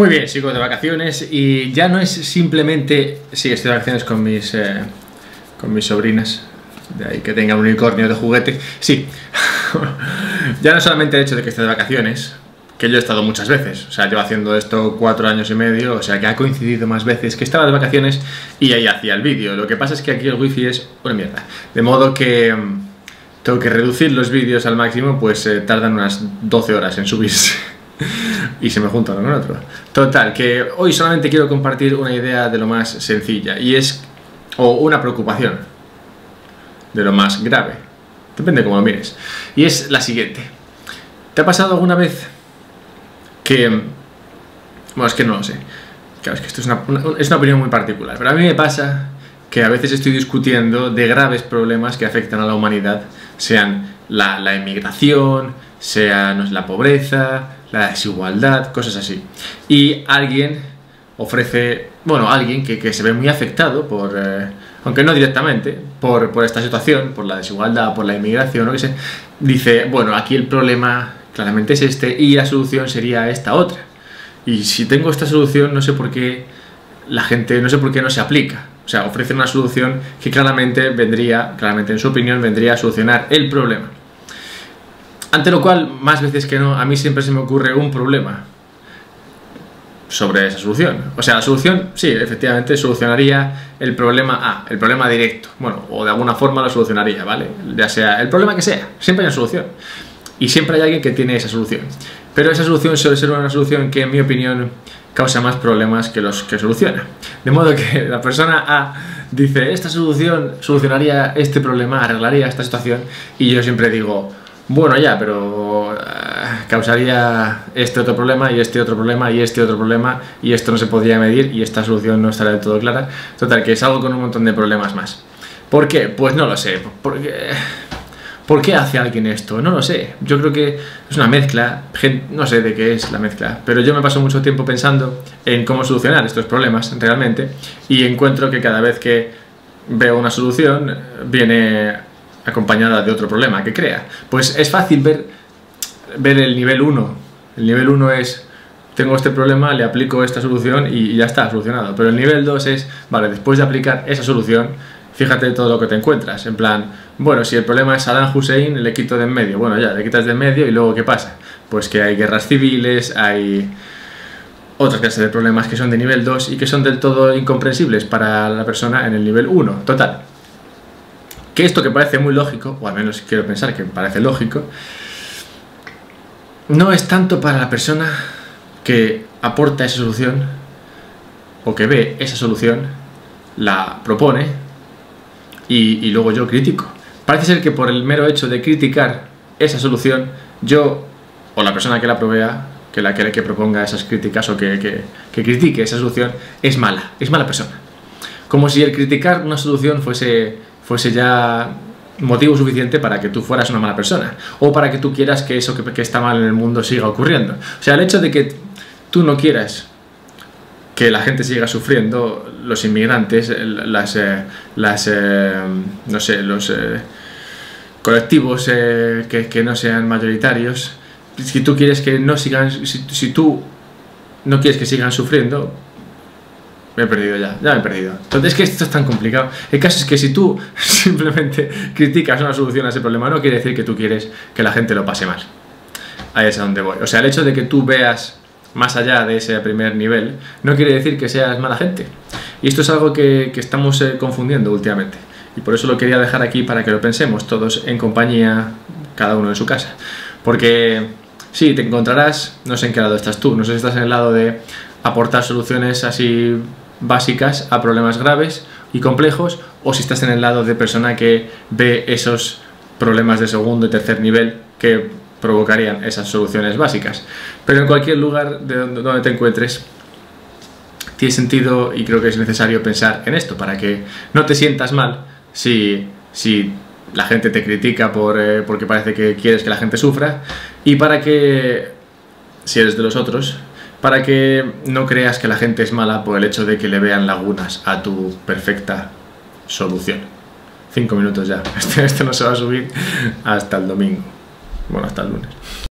Muy bien, sigo de vacaciones y ya no es simplemente... Sí, estoy de vacaciones con mis sobrinas, de ahí que tenga un unicornio de juguete. Sí, ya no solamente el hecho de que esté de vacaciones, que yo he estado muchas veces, o sea, llevo haciendo esto 4 años y medio, o sea, que ha coincidido más veces que estaba de vacaciones y ahí hacía el vídeo. Lo que pasa es que aquí el wifi es una mierda, de modo que tengo que reducir los vídeos al máximo, pues tardan unas 12 horas en subirse. Y se me junta uno con otro. Total, que hoy solamente quiero compartir una idea de lo más sencilla, y es, o una preocupación de lo más grave, depende de cómo lo mires, y es la siguiente. ¿Te ha pasado alguna vez que... Bueno, es que no lo sé, claro, es que esto es una opinión muy particular, pero a mí me pasa que a veces estoy discutiendo de graves problemas que afectan a la humanidad, sean la inmigración, sea la pobreza, la desigualdad, cosas así. Y alguien ofrece, bueno, alguien que se ve muy afectado por, aunque no directamente, por esta situación, por la desigualdad, por la inmigración, o que sé, dice, bueno, aquí el problema claramente es este y la solución sería esta otra. Y si tengo esta solución, no sé por qué la gente, no sé por qué no se aplica. O sea, ofrece una solución que claramente en su opinión, vendría a solucionar el problema. Ante lo cual, más veces que no, a mí siempre se me ocurre un problema sobre esa solución. O sea, la solución, sí, efectivamente, solucionaría el problema A, el problema directo. Bueno, o de alguna forma lo solucionaría, ¿vale? Ya sea el problema que sea, siempre hay una solución. Y siempre hay alguien que tiene esa solución. Pero esa solución suele ser una solución que, en mi opinión, causa más problemas que los que soluciona. De modo que la persona A dice, esta solución solucionaría este problema, arreglaría esta situación, y yo siempre digo, bueno, ya, pero causaría este otro problema y este otro problema y este otro problema, y esto no se podría medir y esta solución no estará del todo clara. Total, que salgo con un montón de problemas más. ¿Por qué? Pues no lo sé. ¿Por qué hace alguien esto? No lo sé. Yo creo que es una mezcla, no sé de qué es la mezcla, pero yo me paso mucho tiempo pensando en cómo solucionar estos problemas realmente, y encuentro que cada vez que veo una solución viene acompañada de otro problema que crea. Pues es fácil ver el nivel 1. El nivel 1 es, tengo este problema, le aplico esta solución y ya está, solucionado. Pero el nivel 2 es, vale, después de aplicar esa solución, fíjate todo lo que te encuentras. En plan, bueno, si el problema es Saddam Hussein, le quito de en medio. Bueno, ya, le quitas de en medio y luego ¿qué pasa? Pues que hay guerras civiles, hay otras clases de problemas que son de nivel 2 y que son del todo incomprensibles para la persona en el nivel 1. Total, que esto que parece muy lógico, o al menos quiero pensar que parece lógico, no es tanto para la persona que aporta esa solución o que ve esa solución, la propone y luego yo critico. Parece ser que por el mero hecho de criticar esa solución, yo o la persona que la provea, que proponga esas críticas o que critique esa solución, es mala persona. Como si el criticar una solución fuese ya motivo suficiente para que tú fueras una mala persona, o para que tú quieras que eso que está mal en el mundo siga ocurriendo. O sea, el hecho de que tú no quieras que la gente siga sufriendo, los inmigrantes, no sé, los colectivos que no sean mayoritarios, si tú quieres que no sigan, si tú no quieres que sigan sufriendo, me he perdido ya me he perdido. Entonces es que esto es tan complicado. El caso es que si tú simplemente criticas una solución a ese problema, no quiere decir que tú quieres que la gente lo pase mal. Ahí es a donde voy. O sea, el hecho de que tú veas más allá de ese primer nivel, no quiere decir que seas mala gente. Y esto es algo que estamos confundiendo últimamente. Y por eso lo quería dejar aquí para que lo pensemos todos en compañía, cada uno en su casa. Porque sí, te encontrarás, no sé en qué lado estás tú, no sé si estás en el lado de aportar soluciones así básicas a problemas graves y complejos, o si estás en el lado de persona que ve esos problemas de segundo y tercer nivel que provocarían esas soluciones básicas. Pero en cualquier lugar de donde te encuentres, tiene sentido y creo que es necesario pensar en esto para que no te sientas mal si la gente te critica porque parece que quieres que la gente sufra, y para que, si eres de los otros, para que no creas que la gente es mala por el hecho de que le vean lagunas a tu perfecta solución. 5 minutos ya. Esto no se va a subir hasta el domingo. Bueno, hasta el lunes.